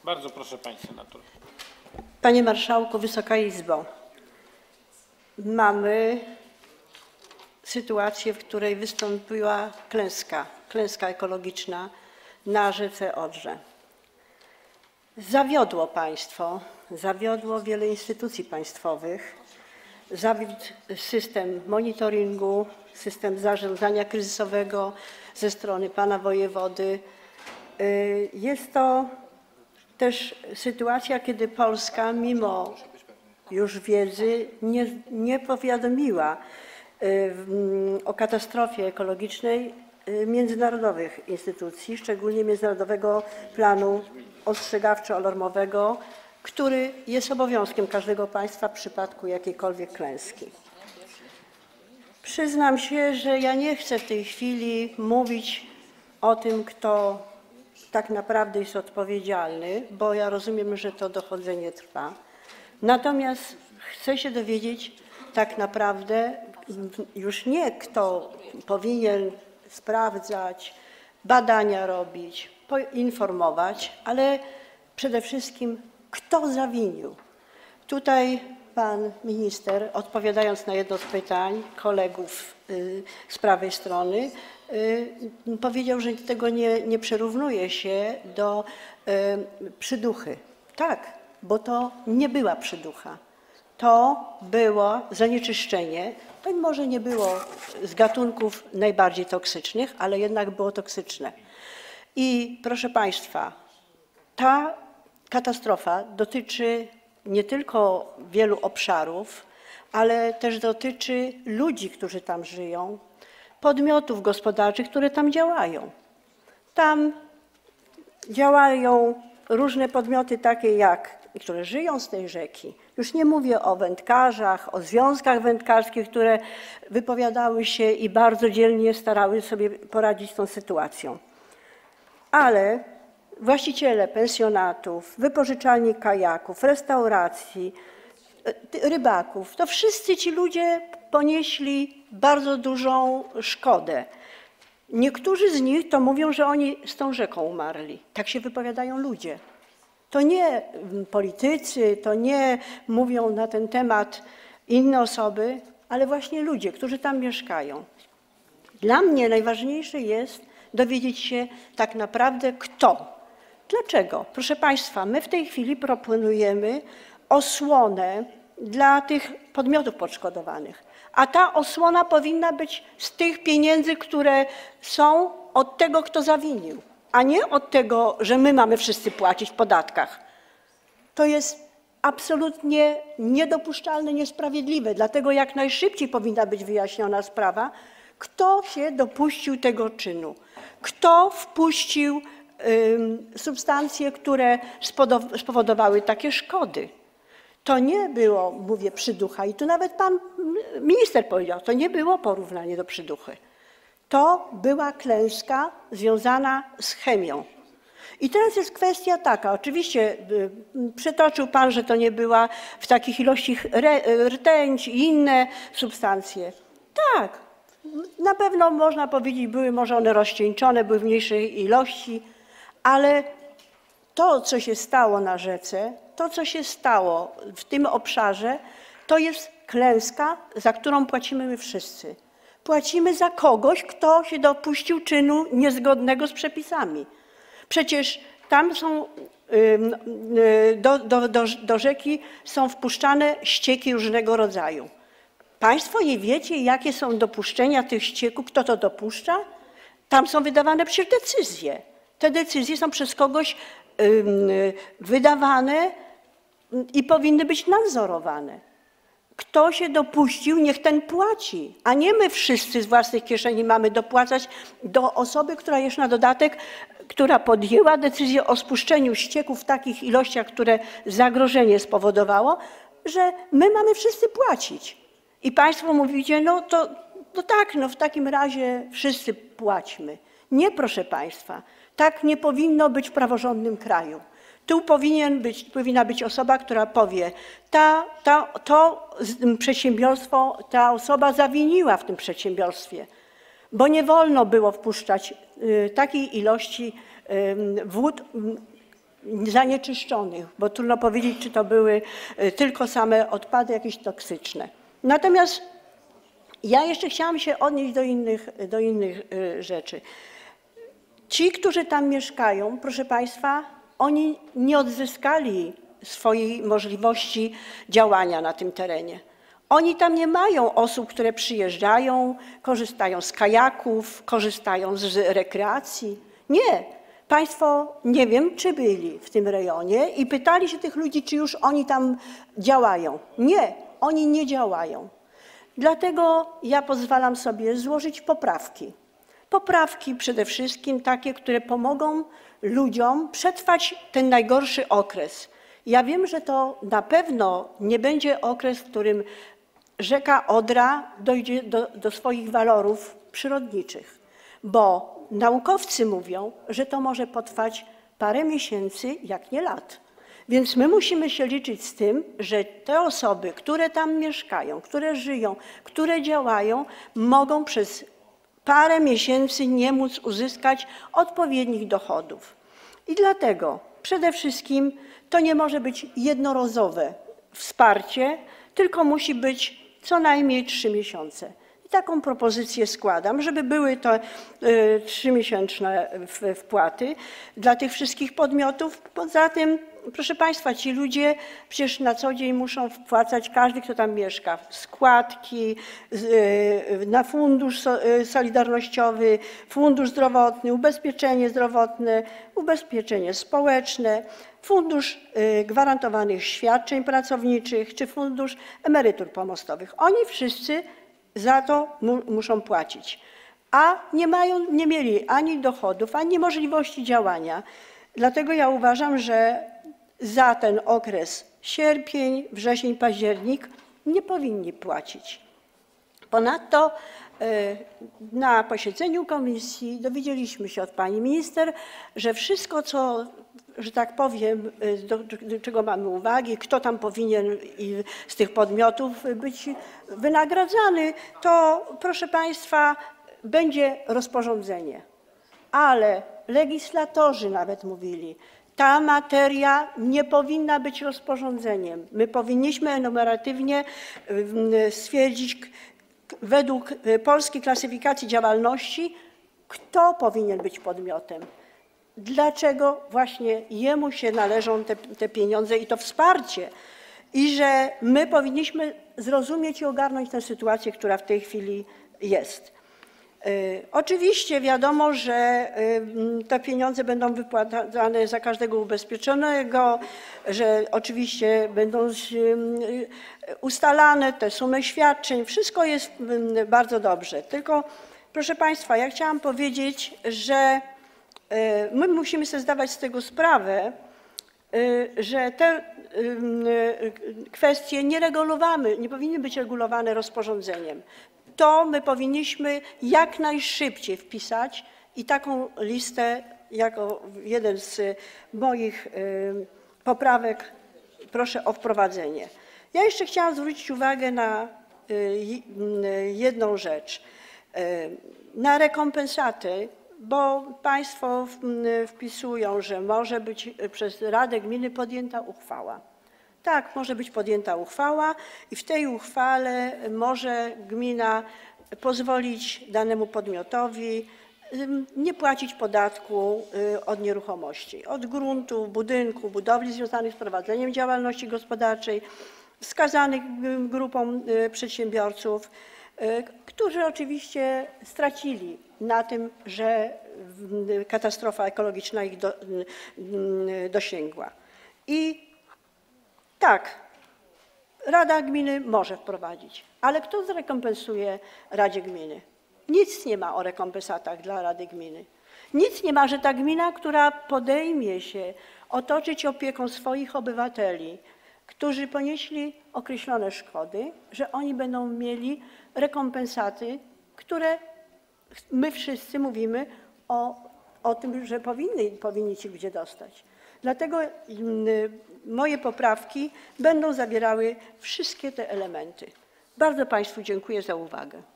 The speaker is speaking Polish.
Bardzo proszę Pani Senator. Panie Marszałku, Wysoka Izbo. Mamy sytuację, w której wystąpiła klęska ekologiczna na rzece Odrze. Zawiodło państwo, zawiodło wiele instytucji państwowych, zawiódł system monitoringu, system zarządzania kryzysowego ze strony pana wojewody. Jest to też sytuacja, kiedy Polska mimo już wiedzy nie powiadomiła o katastrofie ekologicznej międzynarodowych instytucji, szczególnie Międzynarodowego Planu Ostrzegawczo-Alarmowego, który jest obowiązkiem każdego państwa w przypadku jakiejkolwiek klęski. Przyznam się, że ja nie chcę w tej chwili mówić o tym, kto tak naprawdę jest odpowiedzialny, bo ja rozumiem, że to dochodzenie trwa. Natomiast chcę się dowiedzieć tak naprawdę już nie kto powinien sprawdzać, badania robić, informować, ale przede wszystkim kto zawinił. Tutaj pan minister, odpowiadając na jedno z pytań kolegów z prawej strony, powiedział, że tego nie przyrównuje się do przyduchy. Tak, bo to nie była przyducha. To było zanieczyszczenie. To może nie było z gatunków najbardziej toksycznych, ale jednak było toksyczne. I proszę państwa, ta katastrofa dotyczy nie tylko wielu obszarów, ale też dotyczy ludzi, którzy tam żyją, podmiotów gospodarczych, które tam działają. Tam działają różne podmioty takie które żyją z tej rzeki. Już nie mówię o wędkarzach, o związkach wędkarskich, które wypowiadały się i bardzo dzielnie starały sobie poradzić z tą sytuacją. Ale właściciele pensjonatów, wypożyczalni kajaków, restauracji, rybaków, to wszyscy ci ludzie ponieśli bardzo dużą szkodę. Niektórzy z nich to mówią, że oni z tą rzeką umarli. Tak się wypowiadają ludzie. To nie politycy, to nie mówią na ten temat inne osoby, ale właśnie ludzie, którzy tam mieszkają. Dla mnie najważniejsze jest dowiedzieć się tak naprawdę kto. Dlaczego? Proszę państwa, my w tej chwili proponujemy osłonę dla tych podmiotów poszkodowanych, a ta osłona powinna być z tych pieniędzy, które są od tego, kto zawinił, a nie od tego, że my mamy wszyscy płacić w podatkach. To jest absolutnie niedopuszczalne, niesprawiedliwe, dlatego jak najszybciej powinna być wyjaśniona sprawa, kto się dopuścił tego czynu, kto wpuścił substancje, które spowodowały takie szkody. To nie było, mówię, przyducha i tu nawet pan minister powiedział, to nie było porównanie do przyduchy. To była klęska związana z chemią. I teraz jest kwestia taka, oczywiście przytoczył pan, że to nie była w takich ilościach rtęć i inne substancje. Tak, na pewno można powiedzieć, były może one rozcieńczone, były w mniejszej ilości, ale to, co się stało na rzece, to, co się stało w tym obszarze, to jest klęska, za którą płacimy my wszyscy. Płacimy za kogoś, kto się dopuścił czynu niezgodnego z przepisami. Przecież tam są, do rzeki są wpuszczane ścieki różnego rodzaju. Państwo nie wiecie, jakie są dopuszczenia tych ścieków, kto to dopuszcza? Tam są wydawane przecież decyzje. Te decyzje są przez kogoś wydawane i powinny być nadzorowane. Kto się dopuścił, niech ten płaci, a nie my wszyscy z własnych kieszeni mamy dopłacać do osoby, która jeszcze na dodatek, która podjęła decyzję o spuszczeniu ścieków w takich ilościach, które zagrożenie spowodowało, że my mamy wszyscy płacić. I państwo mówicie, no tak, w takim razie wszyscy płaćmy. Nie, proszę państwa, tak nie powinno być w praworządnym kraju. Tu powinna być osoba, która powie, to przedsiębiorstwo, ta osoba zawiniła w tym przedsiębiorstwie, bo nie wolno było wpuszczać takiej ilości wód zanieczyszczonych, bo trudno powiedzieć, czy to były tylko same odpady jakieś toksyczne. Natomiast ja jeszcze chciałam się odnieść do innych rzeczy. Ci, którzy tam mieszkają, proszę Państwa, oni nie odzyskali swojej możliwości działania na tym terenie. Oni tam nie mają osób, które przyjeżdżają, korzystają z kajaków, korzystają z rekreacji. Nie. Państwo nie wiem, czy byli w tym rejonie i pytali się tych ludzi, czy już oni tam działają. Nie, oni nie działają. Dlatego ja pozwalam sobie złożyć poprawki. Poprawki przede wszystkim takie, które pomogą ludziom przetrwać ten najgorszy okres. Ja wiem, że to na pewno nie będzie okres, w którym rzeka Odra dojdzie do swoich walorów przyrodniczych, bo naukowcy mówią, że to może potrwać parę miesięcy, jak nie lat. Więc my musimy się liczyć z tym, że te osoby, które tam mieszkają, które żyją, które działają, mogą przez parę miesięcy nie móc uzyskać odpowiednich dochodów. I dlatego przede wszystkim to nie może być jednorazowe wsparcie, tylko musi być co najmniej 3 miesiące. I taką propozycję składam, żeby były to 3-miesięczne wpłaty dla tych wszystkich podmiotów. Poza tym, proszę Państwa, ci ludzie przecież na co dzień muszą wpłacać, każdy, kto tam mieszka, składki na fundusz solidarnościowy, fundusz zdrowotny, ubezpieczenie zdrowotne, ubezpieczenie społeczne, fundusz gwarantowanych świadczeń pracowniczych czy fundusz emerytur pomostowych. Oni wszyscy za to muszą płacić, a nie mieli ani dochodów, ani możliwości działania. Dlatego ja uważam, że za ten okres sierpień, wrzesień, październik nie powinni płacić. Ponadto na posiedzeniu komisji dowiedzieliśmy się od pani minister, że wszystko, co, że tak powiem, do czego mamy uwagi, kto tam powinien z tych podmiotów być wynagradzany, to proszę Państwa, będzie rozporządzenie. Ale legislatorzy nawet mówili, ta materia nie powinna być rozporządzeniem. My powinniśmy enumeratywnie stwierdzić według Polskiej Klasyfikacji Działalności, kto powinien być podmiotem. Dlaczego właśnie jemu się należą te pieniądze i to wsparcie. I że my powinniśmy zrozumieć i ogarnąć tę sytuację, która w tej chwili jest. Oczywiście wiadomo, że te pieniądze będą wypłacane za każdego ubezpieczonego, że oczywiście będą ustalane te sumy świadczeń. Wszystko jest bardzo dobrze. Tylko, proszę Państwa, ja chciałam powiedzieć, że my musimy sobie zdawać z tego sprawę, że te kwestie nie powinny być regulowane rozporządzeniem. To my powinniśmy jak najszybciej wpisać i taką listę jako jeden z moich poprawek proszę o wprowadzenie. Ja jeszcze chciałam zwrócić uwagę na jedną rzecz, na rekompensaty, bo Państwo wpisują, że może być przez Radę Gminy podjęta uchwała. Tak, może być podjęta uchwała i w tej uchwale może gmina pozwolić danemu podmiotowi nie płacić podatku od nieruchomości, od gruntu, budynku, budowli związanych z prowadzeniem działalności gospodarczej, wskazanych grupom przedsiębiorców, którzy oczywiście stracili na tym, że katastrofa ekologiczna ich dosięgła. I tak, Rada Gminy może wprowadzić, ale kto zrekompensuje Radzie Gminy? Nic nie ma o rekompensatach dla Rady Gminy. Nic nie ma, że ta gmina, która podejmie się otoczyć opieką swoich obywateli, którzy ponieśli określone szkody, że oni będą mieli rekompensaty, które my wszyscy mówimy o tym, że powinni ci ludzie dostać. Dlatego moje poprawki będą zawierały wszystkie te elementy. Bardzo Państwu dziękuję za uwagę.